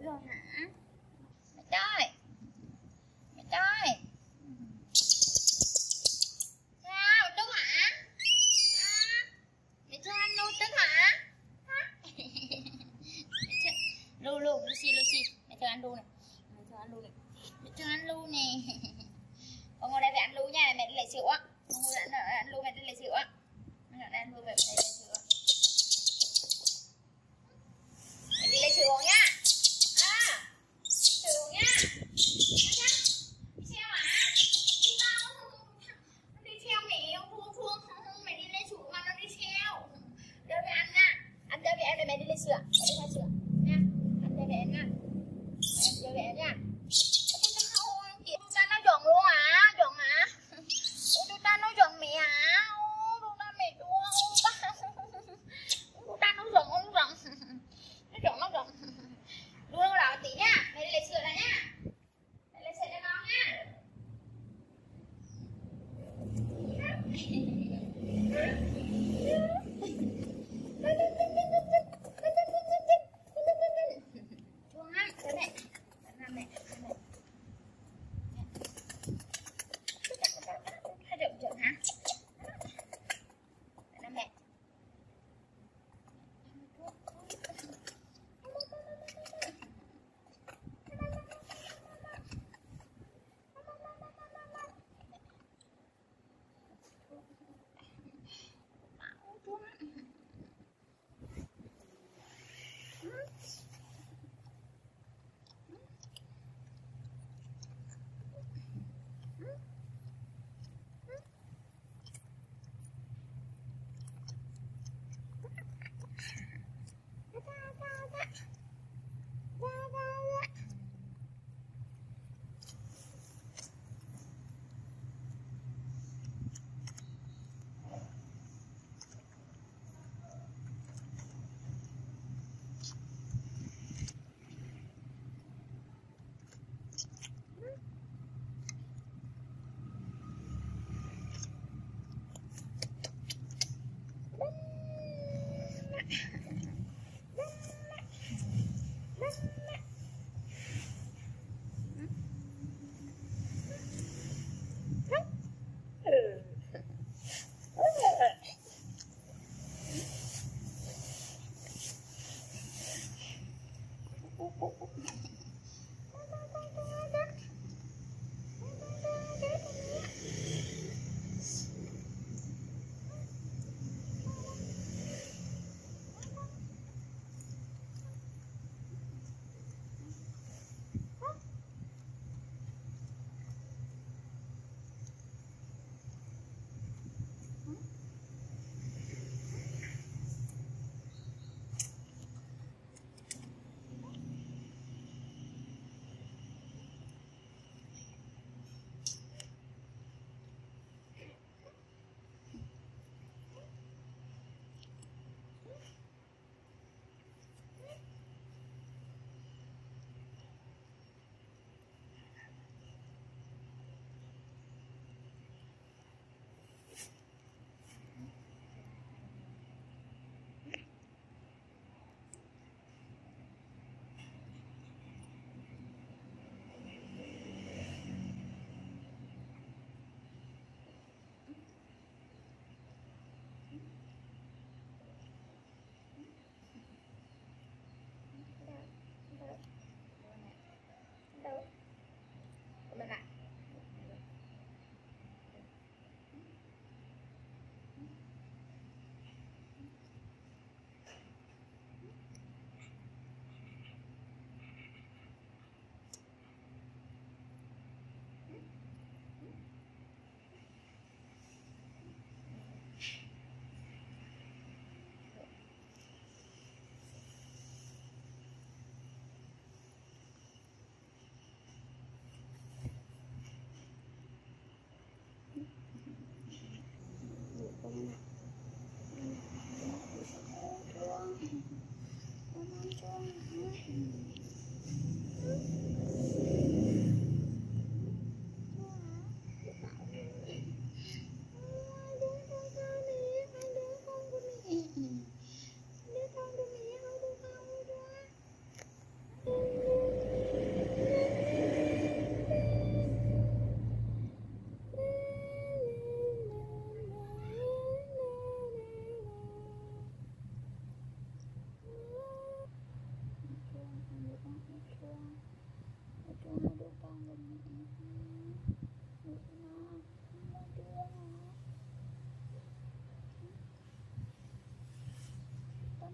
rồi hả? Mẹ ơi, mẹ ơi. Sao Trúc hả? Mẹ cho ăn lu Trúc hả? Lu Lusi, mẹ cho ăn lu này. Mẹ cho ăn lu này. Mẹ cho ăn lu nè. Con ngồi đây phải ăn lu nha, mẹ đi lấy sữa á. Con ngồi đây ăn lu, mẹ đi lấy sữa á. Mẹ ở đây ăn lu, mẹ đi lấy sữa. Mẹ đi lấy sữa uống nha. Sữa uống nha. Đi theo hả? Đi đâu? Nó đi theo mẹ, Phương. Mẹ đi lấy sữa mà nó đi theo. Đưa về ăn nha. Ăn đưa về em để mẹ đi lấy sữa. Mẹ đi lấy sữa nha. Ăn đưa về em nha. Em đưa về em nha. Nó chuẩn luôn hả? Chuẩn hả? Ủa, ta nói chuẩn mẹ hả? Ủa,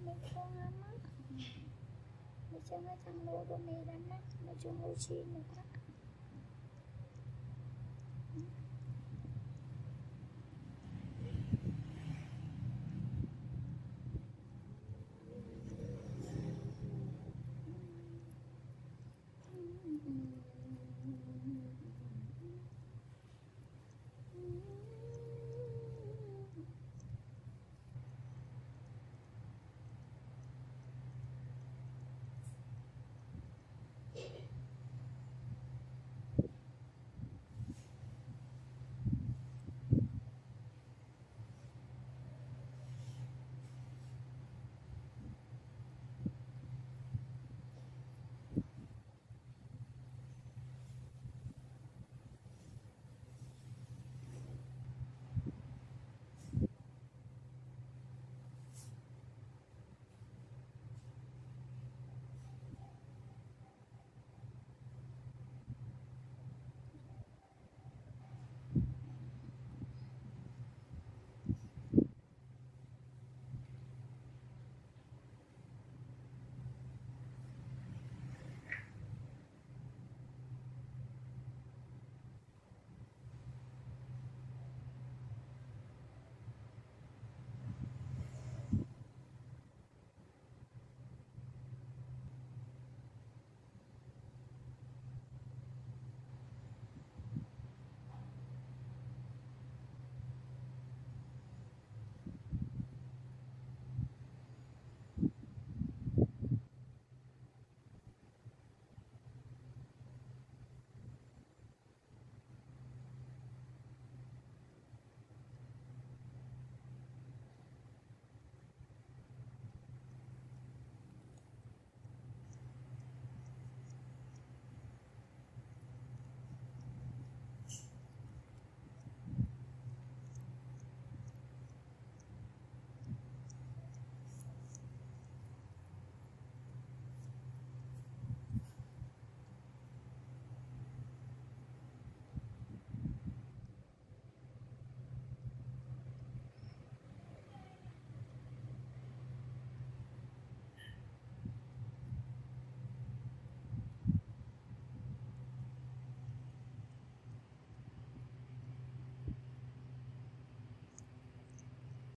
Mình thương lắm á. Mình thương cái thằng lô của mày lắm á. Mình thương Lusi nữa.